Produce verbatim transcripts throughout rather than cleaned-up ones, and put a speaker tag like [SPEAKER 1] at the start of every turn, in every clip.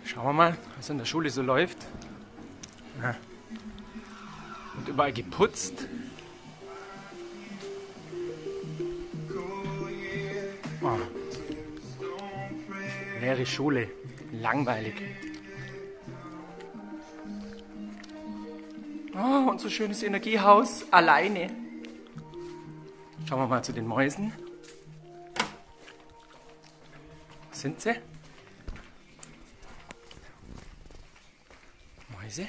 [SPEAKER 1] Schauen wir mal, was in der Schule so läuft. Ja. Und überall geputzt. Oh. Leere Schule. Langweilig. Oh, und so schönes Energiehaus. Alleine. Schauen wir mal zu den Mäusen. Wo sind sie? Mäuse?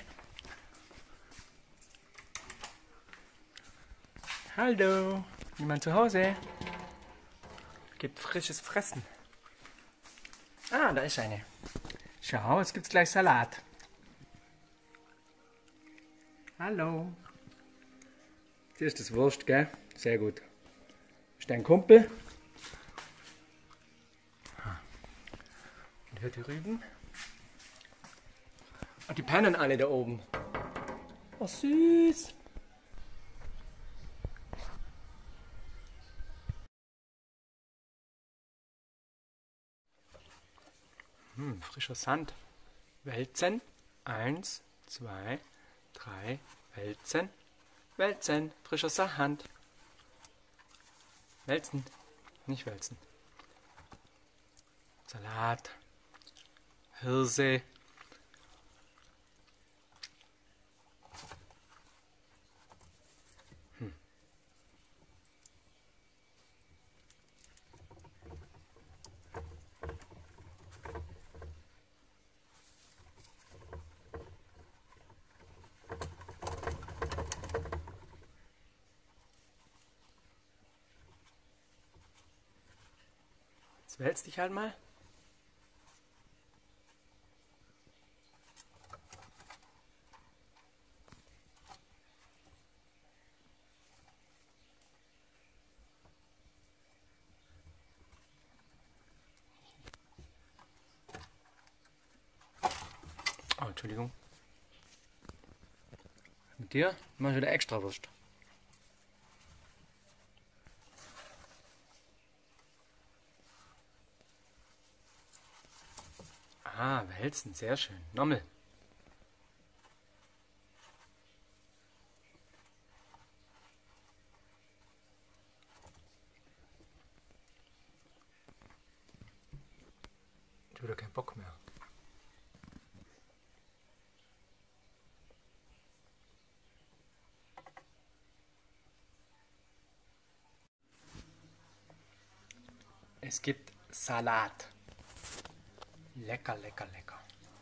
[SPEAKER 1] Hallo, niemand zu Hause? Gibt frisches Fressen. Ah, da ist eine. Schau, jetzt gibt's gleich Salat. Hallo. Hier ist das Wurst, gell? Sehr gut. Ist dein Kumpel? Und hier die Rüben. Und die pennen alle da oben. Oh, süß. Hm, frischer Sand. Wälzen. Eins, zwei, drei. Wälzen. Wälzen. Frischer Sand. Wälzen. Nicht wälzen. Salat. Hirse. Hm. Jetzt wälz dich halt mal. Oh, Entschuldigung. Mit dir mach ich wieder extra Wurst. Ah, wälzen, sehr schön. Nochmal. Ich habe wieder keinen Bock mehr. Es gibt Salat. Lecker, lecker, lecker.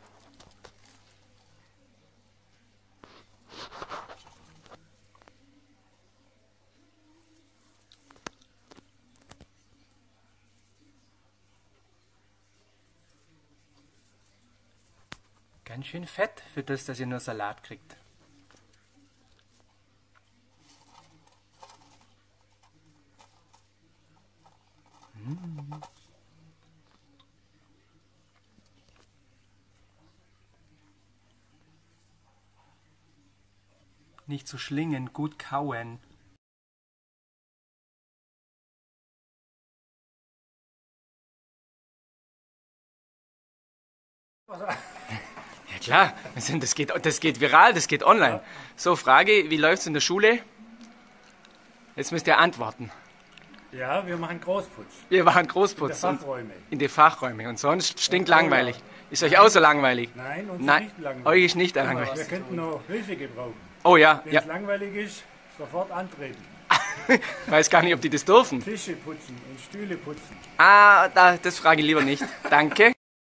[SPEAKER 1] Ganz schön fett für das, dass ihr nur Salat kriegt. Mm. Nicht zu schlingen, gut kauen. Ja klar, das geht, das geht viral, das geht online. So, Frage, wie läuft es in der Schule? Jetzt müsst ihr antworten.
[SPEAKER 2] Ja, wir machen Großputz.
[SPEAKER 1] Wir machen Großputz.
[SPEAKER 2] In die Fachräume.
[SPEAKER 1] In die Fachräume. Und sonst stinkt langweilig. Ist euch auch so langweilig?
[SPEAKER 2] Nein, uns
[SPEAKER 1] Nein,
[SPEAKER 2] ist nicht langweilig.
[SPEAKER 1] euch ist nicht langweilig.
[SPEAKER 2] Wir könnten noch Hilfe gebrauchen.
[SPEAKER 1] Oh ja,
[SPEAKER 2] Wenn
[SPEAKER 1] ja.
[SPEAKER 2] es langweilig ist, sofort antreten.
[SPEAKER 1] Ich weiß gar nicht, ob die das dürfen.
[SPEAKER 2] Tische putzen und Stühle putzen.
[SPEAKER 1] Ah, da, das frage ich lieber nicht. Danke.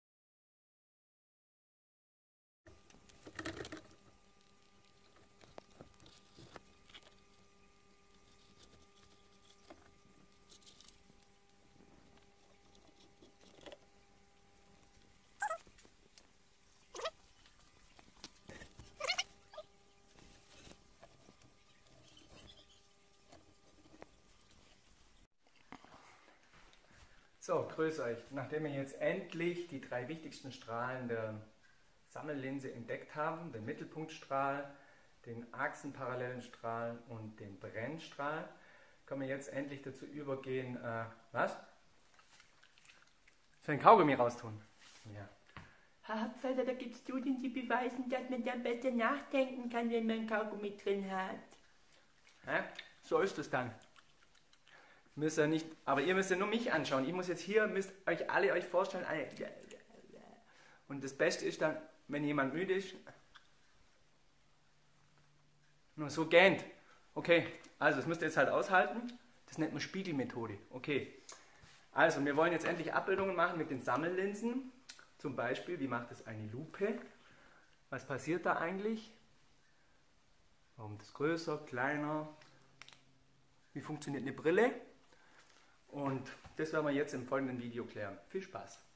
[SPEAKER 1] So, grüß euch. Nachdem wir jetzt endlich die drei wichtigsten Strahlen der Sammellinse entdeckt haben, den Mittelpunktstrahl, den achsenparallelen Strahl und den Brennstrahl, können wir jetzt endlich dazu übergehen, äh, was? Für ein Kaugummi raustun. Ja.
[SPEAKER 3] Herr Hauptfelder, da gibt es Studien, die beweisen, dass man dann besser nachdenken kann, wenn man Kaugummi drin hat.
[SPEAKER 1] Hä? So ist es dann. Müsst ihr nicht, aber ihr müsst ja nur mich anschauen. Ich muss jetzt hier, müsst euch alle euch vorstellen. Alle, und das Beste ist dann, wenn jemand müde ist, nur so gähnt. Okay, also das müsst ihr jetzt halt aushalten. Das nennt man Spiegelmethode. Okay, also wir wollen jetzt endlich Abbildungen machen mit den Sammellinsen. Zum Beispiel, wie macht es eine Lupe? Was passiert da eigentlich? Warum das größer, kleiner? Wie funktioniert eine Brille? Und das werden wir jetzt im folgenden Video klären. Viel Spaß!